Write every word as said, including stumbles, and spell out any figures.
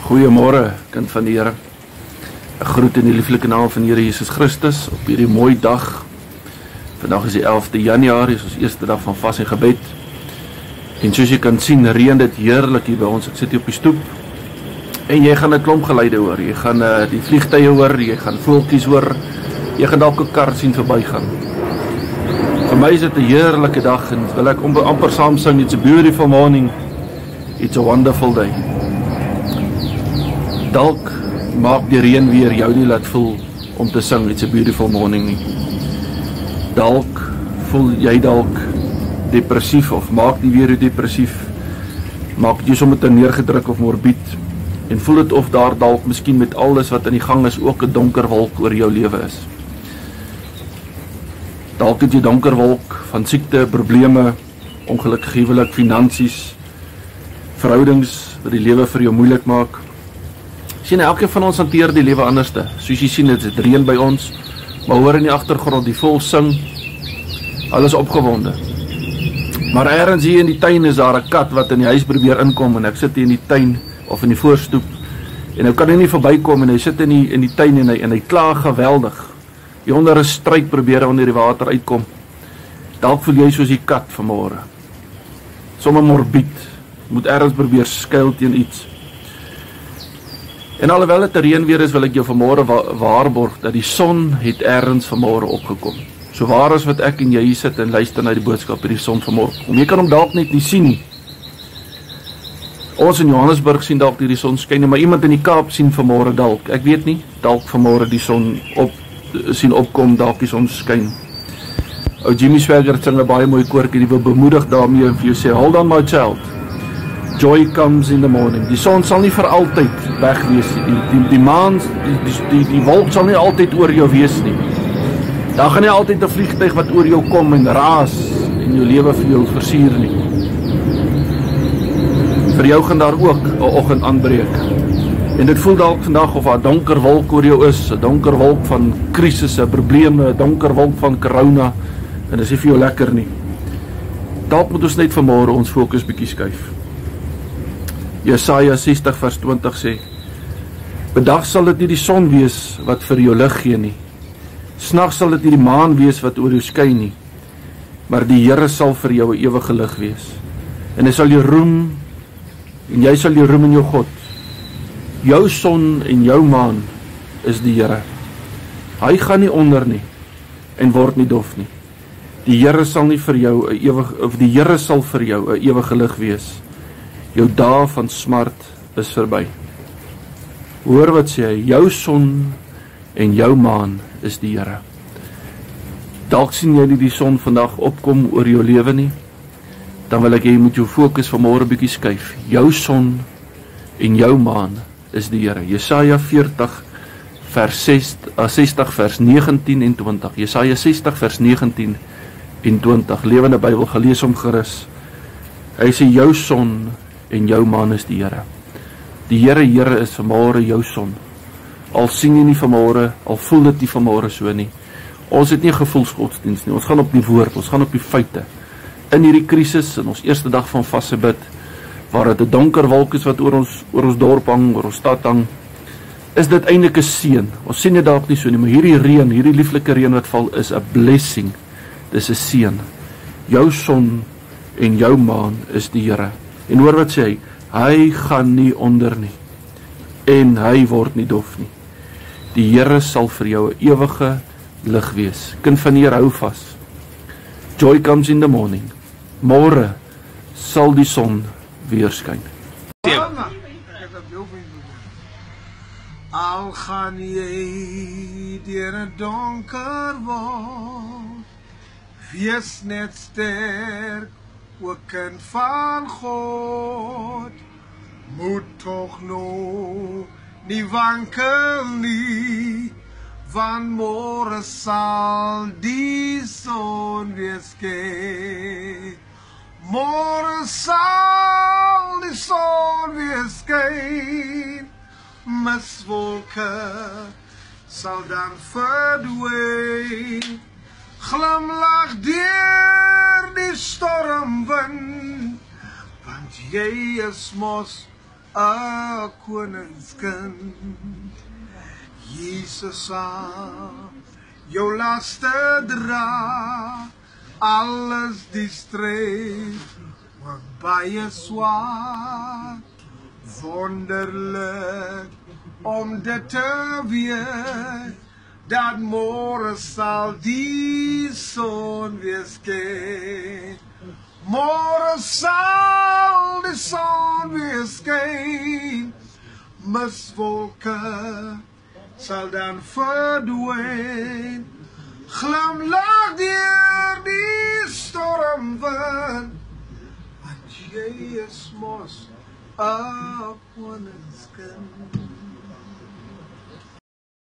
Goeiemôre, kind van die Here. 'n Groet in die lieflike naam van die Here Jesus Christus op hierdie mooi dag. Vandag is die elfde Januarie, is ons eerste dag van vas en gebed. En soos jy kan sien, reën dit heerlik hier by ons. Ek sit hier op die stoep. En jy gaan 'n klomp geluide hoor. Jy gaan uh, die vliegtye hoor, jy gaan voeltjies hoor. Jy gaan dalk 'n kar sien verbygaan. Vir my is dit 'n heerlike dag en wil ek amper saam sing, it's a beautiful morning. It's a wonderful day. Dalk maak die reën weer jou nie laat voel om te sing, it's a beautiful morning nie. Dalk voel jy dalk depressief of maak die weer depressief. Maak jy sommer te neergedruk of morbied en voel dit of daar dalk miskien met alles wat in die gang is ook 'n donker wolk oor jou lewe is. Dalk het jy donker wolk van siekte, probleme, ongelukkig huwelik, finansies, verhoudings wat die lewe vir jou moeilik maak. Sien, elkeen van ons hanteer die lewe anderste. Soos jy sien, dit is reën by ons, maar hoor in die agtergrond die voël sing. Alles opgewonde. Maar ergens hier in die tuin is daar 'n kat wat in die huis probeer inkom en ek sit hier in die tuin of in die voorstoep en nou kan hy nie verbykom en hy sit in die in die tuin en hy en hy kla geweldig. Hier onder 'n struik probeer hy onder die water uitkom. Dalk voel jy soos die kat vanmôre. Sommige morbied, moet ergens probeer skuil teen iets. En alhoewel dit reën weer is, wil ek jou vanmôre wa waarborg dat die son het ergens vanmôre opgekom. So waar as wat ek en jy hier sit en luister na die boodskap hierdie son vanmôre kom. Jy kan hom dalk net nie sien nie. Ons in Johannesburg sien dalk hierdie son skyn, maar iemand in die Kaap sien vanmôre dalk. Ek weet nie, dalk vanmôre die son op sien opkom, dalk die son skyn. Ou Jimmy Swagger sing 'n baie mooi koortjie, die wil bemoedig daarmee en vir jou sê, hold on my child. Joy comes in the morning. Die son sal nie vir altyd weg wees nie. Die, die, die maan, die, die, die, die wolk sal nie altyd oor jou wees nie. Daar gaan nie altyd 'n vliegtuig wat oor jou kom en raas en jou lewe vir jou versier nie. Vir jou gaan daar ook 'n oggend aanbreek. En dit voel dalk vandag of daar 'n donker wolk oor jou is, 'n donker wolk van krisisse, probleme, 'n donker wolk van corona en dit is nie vir jou lekker nie. Dalk moet ons net vanmôre ons fokus bietjie skuif. Jesaja sestig vers twintig sê, bedag sal dit nie die son wees wat vir jou lig gee nie. Snags sal dit nie die maan wees wat oor jou skyn nie. Maar die Here sal vir jou 'n ewige lig wees. En hy sal jou roem en jy sal jou roem in jou God. Jou son en jou maan is die Here. Hy gaan nie onder nie en word nie dof nie. Die Here sal nie vir jou 'n ewige of die Here sal vir jou 'n ewige lig wees. Jou dae van smart is verby. Hoor wat sê hy, jou son en jou maan is die Here. Dalk sien jy nie die son vandag opkom oor jou lewe nie. Dan wil ek hê jy moet jou fokus vanmôre bietjie skuif. Jou son en jou maan is die Here. Jesaja veertig vers sestig vers negentien en twintig. Jesaja sestig vers negentien en twintig. Lewende Bybel, gelees hom gerus. Hy sê jou son en jou maan is die Here. Die Here Here is vanmôre jou son. Al sien jy nie vanmôre, al voel dit nie vanmôre so nie. Ons het nie 'n gevoelsgodsdiens nie. Ons gaan op die woord, ons gaan op die feite. In hierdie krisis, in ons eerste dag van vasse bid, waar dit 'n donker wolk is wat oor ons oor ons dorp hang, oor ons stad hang, is dit eintlik 'n seën. Ons sien dit dalk nie so nie, maar hierdie reën, hierdie lieflike reën wat val is 'n blessing. Dis 'n seën. Jou son en jou maan is die Here. En hoor wat sê hy, hy gaan nie onder nie en hy word nie dof nie. Die Here sal vir jou 'n ewige lig wees. Kind van die Here, hou vas. Joy comes in the morning. Môre sal die son weer skyn. Al gaan jy deur 'n donker wolk, wees net sterk, o kind van God. Moet tog nou nie wankel nie, want môre sal die son weer skyn. Môre sal die son weer skyn. Miswolke sal dan verdwyn. Glimlach deur die stormwind, want jy is mos 'n koningskind. Jesus sal jou laste dra, alles die stryd word baie swaar. Wonderlik om dit te weet, dat môre sal die son weer skyn. Môre sal die son weer skyn, miswolke sal dan verdwyn. Glimlag deur die stormwind, want jy is mos 'n koningskind.